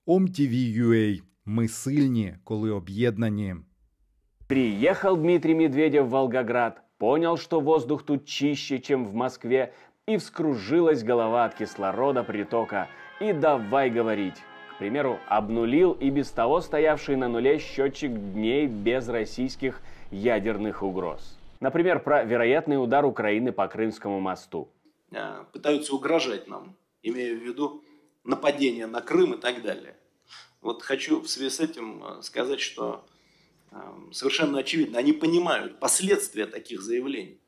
OMTV.ua. Ми сильні, коли об'єднані. Приехал Дмитрий Медведев в Волгоград, понял, что воздух тут чище, чем в Москве, и вскружилась голова от кислорода притока. И давай говорить. К примеру, обнулил и без того стоявший на нуле счетчик дней без российских ядерных угроз. Например, про вероятный удар Украины по Крымскому мосту. Пытаются угрожать нам, имея в виду нападение на Крым и так далее. Вот хочу в связи с этим сказать, что совершенно очевидно, они понимают последствия таких заявлений.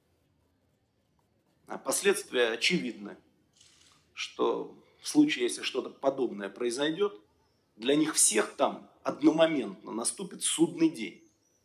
А последствия очевидны, что в случае, если что-то подобное произойдет, для них всех там одномоментно наступит судный день.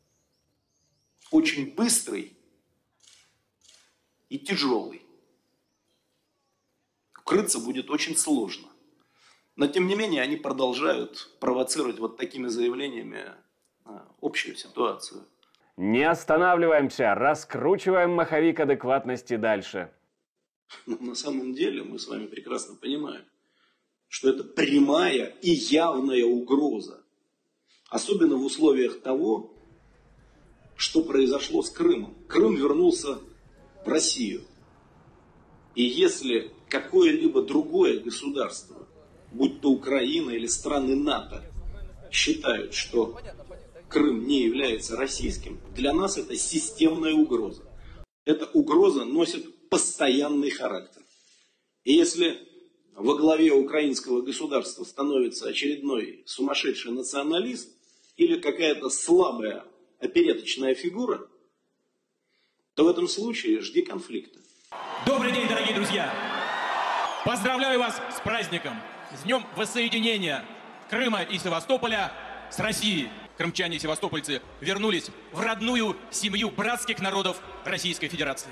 Очень быстрый и тяжелый. Укрыться будет очень сложно. Но тем не менее они продолжают провоцировать вот такими заявлениями общую ситуацию. Не останавливаемся, раскручиваем маховик адекватности дальше. Но на самом деле мы с вами прекрасно понимаем, что это прямая и явная угроза. Особенно в условиях того, что произошло с Крымом. Крым вернулся в Россию. И если какое-либо другое государство, будь то Украина или страны НАТО, считают, что Крым не является российским, для нас это системная угроза. Эта угроза носит постоянный характер. И если во главе украинского государства становится очередной сумасшедший националист или какая-то слабая опереточная фигура, то в этом случае жди конфликта. Добрый день, дорогие друзья! Поздравляю вас с праздником, с Днем Воссоединения Крыма и Севастополя с Россией. Крымчане и севастопольцы вернулись в родную семью братских народов Российской Федерации.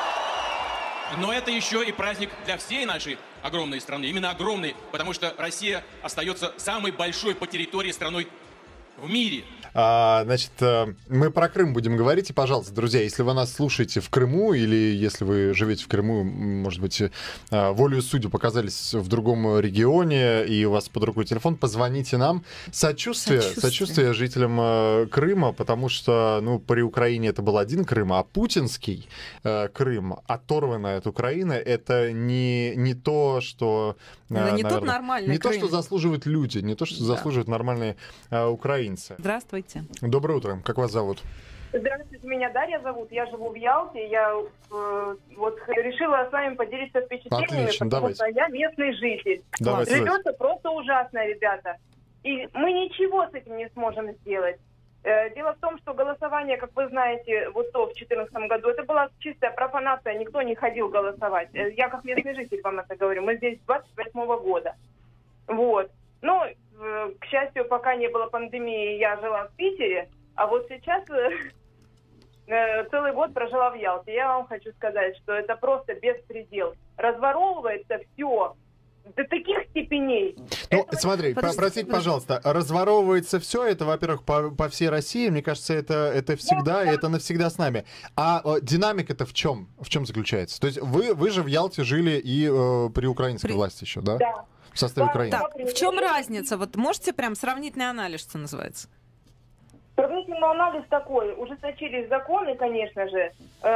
Но это еще и праздник для всей нашей огромной страны. Именно огромной, потому что Россия остается самой большой по территории страной в мире. Значит, мы про Крым будем говорить. И, пожалуйста, друзья, если вы нас слушаете в Крыму, или если вы живете в Крыму, может быть, волею судеб оказались в другом регионе, и у вас под рукой телефон, позвоните нам. Сочувствие жителям Крыма, потому что, ну, при Украине это был один Крым, а путинский Крым, оторванная от Украины, это не то, что... Это не наверное, тот нормальный не Крым. то, что заслуживают люди, не то, что заслуживают нормальные украинцы. Здравствуйте. Доброе утро. Как вас зовут? Здравствуйте, меня Дарья зовут. Я живу в Ялте. Я вот решила с вами поделиться впечатлениями, Отлично, потому давайте. что я местный житель. Давайте. Живется просто ужасно, ребята. И мы ничего с этим не сможем сделать. Дело в том, что голосование, как вы знаете, вот то в 2014 году, это была чистая профанация, никто не ходил голосовать. Я как местный житель вам это говорю. Мы здесь с 28-го года. Вот. Но, к счастью, пока не было пандемии, я жила в Питере, а вот сейчас целый год прожила в Ялте. Я вам хочу сказать, что это просто беспредел. Разворовывается все до таких степеней. Ну, смотри, простите, пожалуйста, разворовывается все это, во-первых, по всей России, мне кажется, это всегда, и это навсегда с нами. А динамика-то в чем? В чем заключается? То есть вы же в Ялте жили и при украинской власти еще, да? Да. В составе Украины. Так, в чем разница? Вот можете прям сравнительный анализ, что называется? Сравнительный анализ такой. Ужесточились законы, конечно же.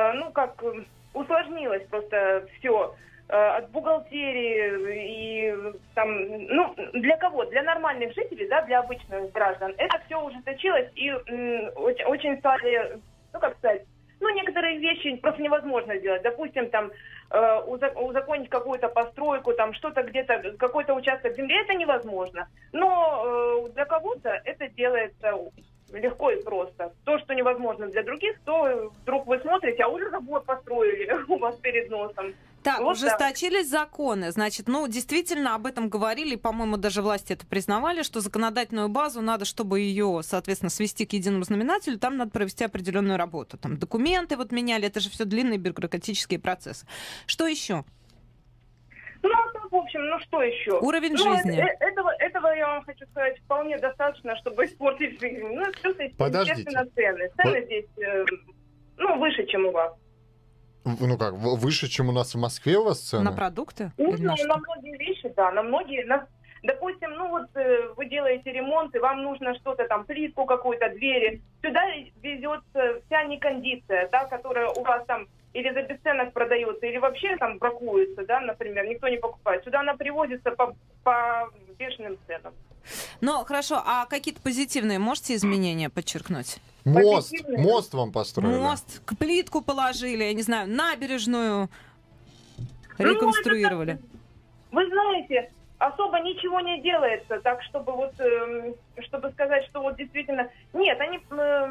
Усложнилось просто все. От бухгалтерии и там, ну, для кого? Для нормальных жителей, да, для обычных граждан. Это все ужесточилось и очень стали, ну, как сказать, ну, некоторые вещи просто невозможно сделать. Допустим, там, узаконить какую-то постройку, там, что-то где-то, какой-то участок земли, это невозможно. Но для кого-то это делается легко и просто. То, что невозможно для других, то вдруг вы смотрите, а уже забор построили у вас перед носом. Так, вот ужесточились законы. Значит, ну, действительно, об этом говорили, и, по-моему, даже власти это признавали, что законодательную базу надо, чтобы ее, соответственно, свести к единому знаменателю, там надо провести определенную работу. Там документы вот меняли, это же все длинные бюрократические процессы. Что еще? Ну, в общем, ну что еще? Уровень жизни. Этого, я вам хочу сказать, вполне достаточно, чтобы испортить жизнь. Ну, плюс, естественно, цены. Цены здесь, выше, чем у вас. Ну как, выше, чем у нас в Москве у вас цены? На продукты? Ну, на многие вещи, да, на многие. Допустим, вы делаете ремонт, и вам нужно что-то там, плитку какую-то, двери. Сюда везется вся некондиция, да, которая у вас там или за бесценок продается, или вообще там бракуется, да, например, никто не покупает. Сюда она привозится по бешеным ценам. Ну, хорошо, а какие-то позитивные можете изменения подчеркнуть? Мост вам построили. Мост, плитку положили, я не знаю, набережную реконструировали. Вы знаете, особо ничего не делается, так чтобы чтобы сказать, что вот действительно... Нет, они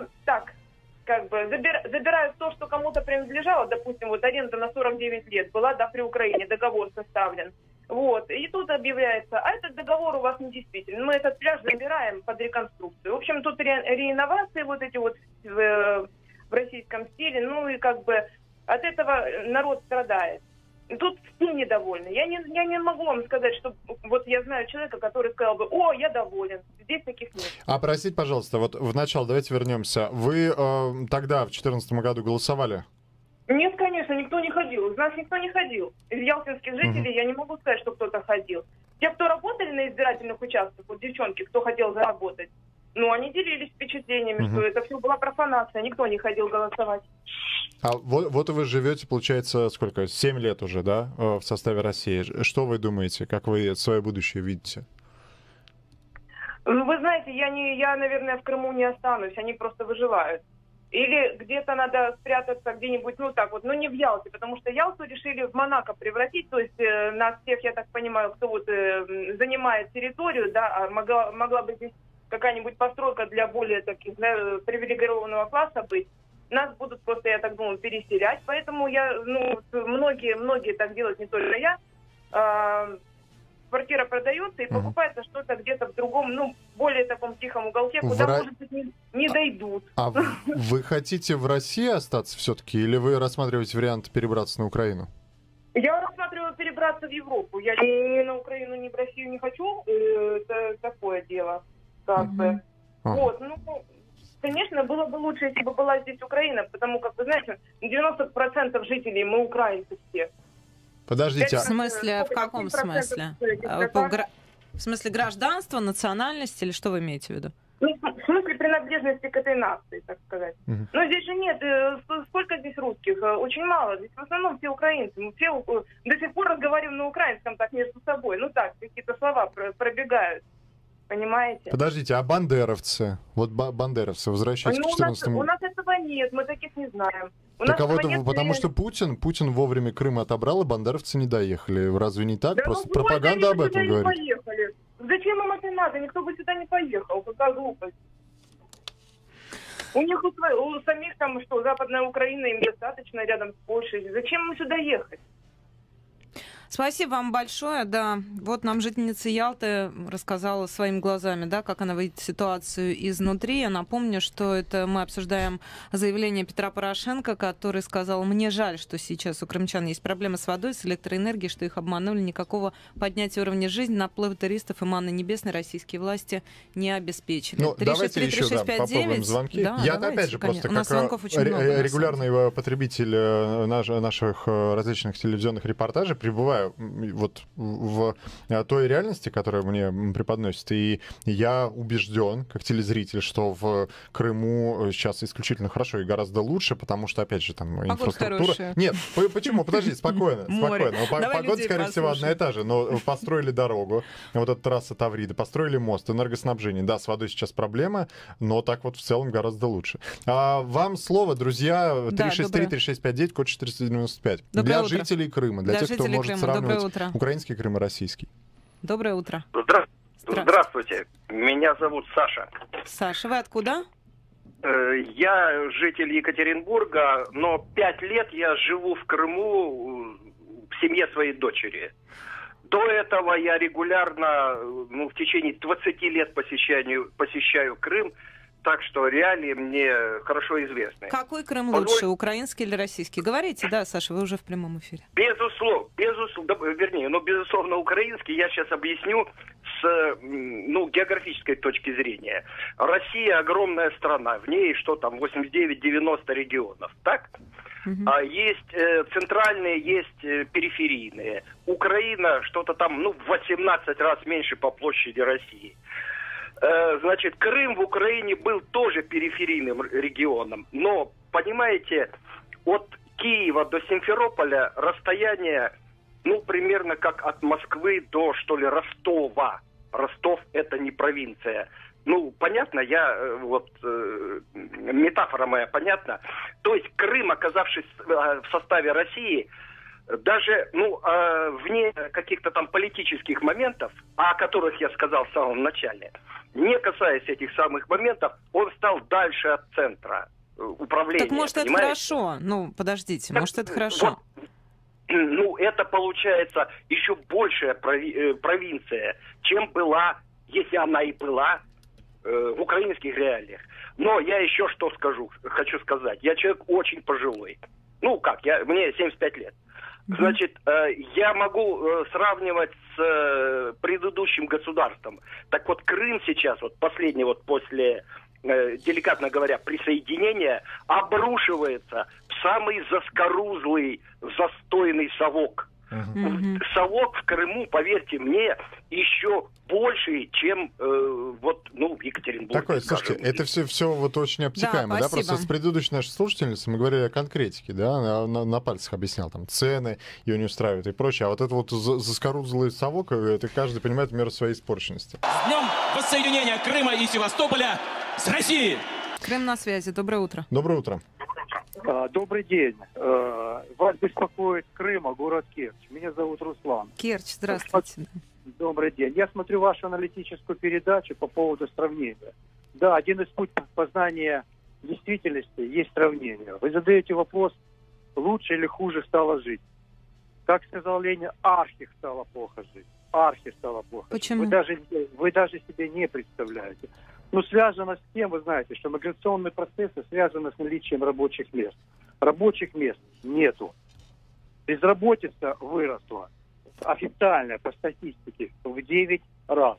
забирают то, что кому-то принадлежало, допустим, вот аренда на 49 лет была, да, при Украине, договор составлен. Вот, и тут объявляется, а этот договор у вас недействителен. Мы этот пляж забираем под реконструкцию. В общем, тут реинновации вот эти вот в российском стиле, от этого народ страдает. Тут все недовольны. Я не могу вам сказать, что вот я знаю человека, который сказал бы, я доволен. Здесь таких нет. А простите, пожалуйста, вот в начало давайте вернемся. Вы тогда, в 2014 году, голосовали? Нет, конечно, никто не ходил. Из нас никто не ходил. Из ялтинских жителей я не могу сказать, что кто-то ходил. Те, кто работали на избирательных участках, вот девчонки, кто хотел заработать, они делились впечатлениями, что это все была профанация, никто не ходил голосовать. А вот вы живете, получается, сколько? 7 лет уже, да, в составе России. Что вы думаете? Как вы свое будущее видите? Вы знаете, я, наверное, в Крыму не останусь, они просто выживают. Или где-то надо спрятаться где-нибудь, не в Ялте, потому что Ялту решили в Монако превратить, то есть нас всех, я так понимаю, кто занимает территорию, да, а могла бы здесь какая-нибудь постройка для более таких, привилегированного класса быть. Нас будут просто, я так думаю, переселять, поэтому многие так делают, не только я. Квартира продается и покупается что-то где-то в другом, более таком тихом уголке, куда, может быть, не дойдут. А вы хотите в России остаться все-таки, или вы рассматриваете вариант перебраться на Украину? Я рассматриваю перебраться в Европу. Я ни на Украину, ни в Россию не хочу. Это такое дело. Конечно, было бы лучше, если бы была здесь Украина, потому как, вы знаете, 90% жителей мы украинцы все. Подождите. В смысле, в каком смысле? В смысле гражданства, национальности или что вы имеете в виду? В смысле принадлежности к этой нации, так сказать. Но здесь же нет, сколько здесь русских? Очень мало. Здесь в основном все украинцы. Мы все до сих пор разговариваем на украинском так между собой. Какие-то слова пробегают. Понимаете? Подождите, а бандеровцы? Вот бандеровцы, возвращайтесь к 14 году. У нас этого нет, мы таких не знаем. Потому что Путин вовремя Крым отобрал, и бандеровцы не доехали. Разве не так? Просто пропаганда об этом говорит. Поехали. Зачем им это надо? Никто бы сюда не поехал. Какая глупость. У них у самих там Западная Украина, им достаточно рядом с Польшей. Зачем им сюда ехать? Спасибо вам большое. Да, вот нам жительница Ялты рассказала своими глазами, да, как она видит ситуацию изнутри. Я напомню, что это мы обсуждаем заявление Петра Порошенко, который сказал: мне жаль, что сейчас у крымчан есть проблемы с водой, с электроэнергией, что их обманули. Никакого поднятия уровня жизни, наплыва туристов и манны небесной российские власти не обеспечили. Давайте еще попробуем звонки. Да, я опять же просто как регулярный потребитель наших различных телевизионных репортажей пребываю вот в той реальности, которая мне преподносит. И я убежден, как телезритель, что в Крыму сейчас исключительно хорошо и гораздо лучше, потому что, опять же, там инфраструктура... Хорошая. Нет, почему? Подожди, спокойно. Погода, скорее всего, одна и та же. Но построили дорогу, вот эта трасса Таврида, построили мост, энергоснабжение. Да, с водой сейчас проблема, но так вот в целом гораздо лучше. Вам слово, друзья, 363-3659, код 495. Для жителей Крыма, для тех, кто может сравнивать украинский Крым и российский. Доброе утро. Здравствуйте. Меня зовут Саша. Саша, вы откуда? Я житель Екатеринбурга, но 5 лет я живу в Крыму в семье своей дочери. До этого я регулярно, в течение 20 лет посещаю Крым. Так что реалии мне хорошо известны. Какой Крым лучше, украинский или российский? Говорите, да, Саша, вы уже в прямом эфире. Безусловно, украинский. Я сейчас объясню с географической точки зрения. Россия огромная страна, в ней 89-90 регионов, так? Есть центральные, есть периферийные. Украина что-то там, в 18 раз меньше по площади России. Значит, Крым в Украине был тоже периферийным регионом. Но, понимаете, от Киева до Симферополя расстояние, примерно как от Москвы до, что ли, Ростова. Ростов – это не провинция. Понятно, метафора моя понятна. То есть Крым, оказавшись в составе России, даже, вне каких-то там политических моментов, о которых я сказал в самом начале, не касаясь этих самых моментов, он стал дальше от центра управления. Так может, это хорошо? Подождите, может, это хорошо? Это получается еще большая провинция, чем была, если она и была, в украинских реалиях. Но я еще что хочу сказать. Я человек очень пожилой. Мне 75 лет. Значит, я могу сравнивать с предыдущим государством. Так вот, Крым сейчас, последний после, деликатно говоря, присоединения, обрушивается в самый заскорузлый, застойный совок. Совок в Крыму, поверьте мне, еще больше, чем в Екатеринбурге. Такое, слушайте, это все очень обтекаемо, да? Просто с предыдущей нашей слушательницей мы говорили о конкретике, да? На пальцах объяснял, там, цены ее не устраивают и прочее. А вот это заскорузлый совок, это каждый понимает меру своей испорченности. С днем воссоединения Крыма и Севастополя с Россией! Крым на связи. Доброе утро. Доброе утро. Добрый день. Вас беспокоит Крыма, город Керчь. Меня зовут Руслан. Керчь, здравствуйте. Добрый день. Я смотрю вашу аналитическую передачу по поводу сравнения. Да, один из путей познания действительности есть сравнение. Вы задаете вопрос, лучше или хуже стало жить. Как сказал Ленин, архи стало плохо жить. Архи стало плохо. Почему? Вы даже себе не представляете. Связано с тем, вы знаете, что миграционные процессы связаны с наличием рабочих мест. Рабочих мест нету. Безработица выросла официально по статистике в 9 раз.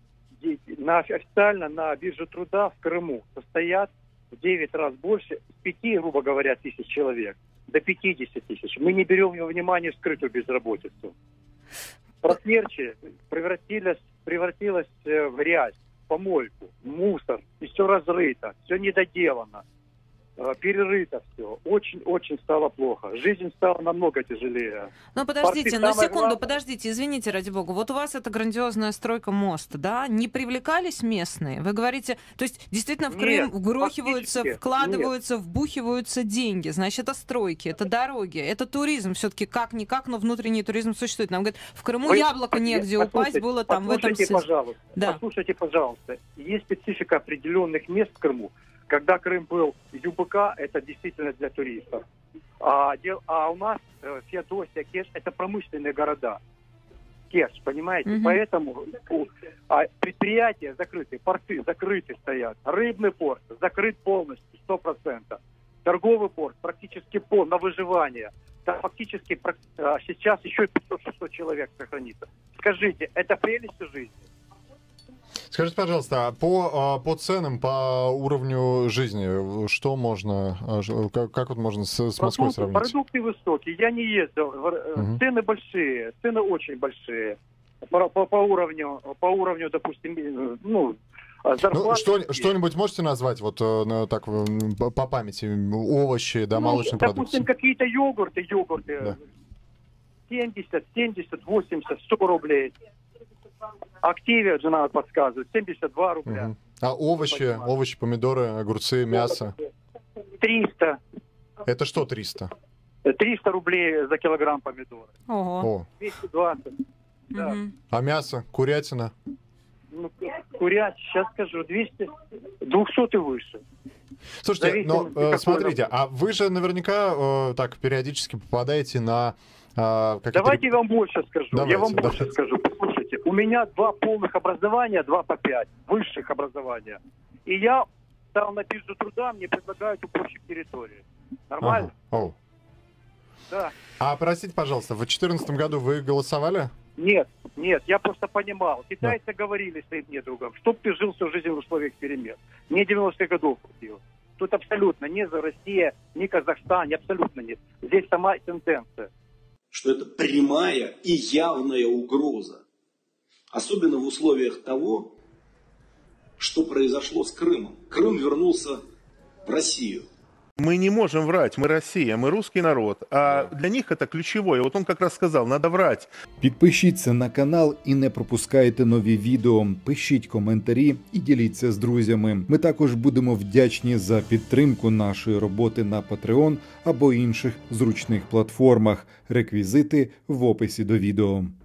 Официально на бирже труда в Крыму состоят в 9 раз больше, с 5, грубо говоря, тысяч человек до 50 тысяч. Мы не берем во внимание скрытую безработицу. Просмерчие превратилось в грязь, помойку, мусор, и все разрыто, все недоделано, перерыто все. Очень-очень стало плохо. Жизнь стала намного тяжелее. Подождите, секунду, подождите, извините, ради бога. Вот у вас это грандиозная стройка моста, да? Не привлекались местные? Вы говорите, то есть действительно в Крым вгрохиваются, вкладываются, вбухиваются деньги. Значит, это стройки, это дороги, это туризм. Все-таки как-никак, но внутренний туризм существует. Нам говорят, в Крыму яблоко негде упасть было там в этом сезоне. Послушайте, пожалуйста. Есть специфика определенных мест в Крыму. Когда Крым был ЮБК, это действительно для туристов. А у нас Феодосия, Керчь, это промышленные города. Керчь, понимаете? Поэтому предприятия закрыты, порты закрыты стоят. Рыбный порт закрыт полностью, 100%. Торговый порт практически на выживание. Там фактически сейчас еще 500-600 человек сохранится. Скажите, это прелесть жизни? Скажите, пожалуйста, по ценам, по уровню жизни, что можно, как можно с Москвой сравнить? Продукты высокие, я не ездил, цены большие, цены очень большие. По уровню, допустим, зарплаты. Что-нибудь можете назвать, так, по памяти, овощи, молочные продукты? Допустим, какие-то йогурты, да. 70, 80, 100 рублей. Активе, жена подсказывает, 72 рубля. А овощи, помидоры, огурцы, мясо? 300. Это что 300? 300 рублей за килограмм помидоры. Ого. 220. Да. А мясо, курятина? Сейчас скажу, 200 и выше. Слушайте, смотрите, а вы же наверняка так периодически попадаете на... Давайте я вам больше скажу. Больше скажу. Послушайте, у меня 2 полных образования, 2 по 5 высших образования. И я стал на биржу труда, мне предлагают уборщик территории. Нормально? Да. А простите, пожалуйста, в 2014 году вы голосовали? Нет, я просто понимал. Китайцы говорили своим недругам, чтоб ты жил всю жизнь в условиях перемен. Мне 90-х годов хватило. Тут абсолютно не за Россия, ни Казахстан, абсолютно нет. Здесь сама тенденция. Что это прямая и явная угроза. Особенно в условиях того, что произошло с Крымом. Крым вернулся в Россию. Мы не можем врать, мы Россия, мы русский народ, а для них это ключевое. Вот он как раз сказал, надо врать. Підпишіться на канал і не пропускайте нові відео. Пишіть коментарі і діліться з друзями. Ми також будемо вдячні за підтримку нашої роботи на Patreon або інших зручних платформах. Реквізити в описі до відео.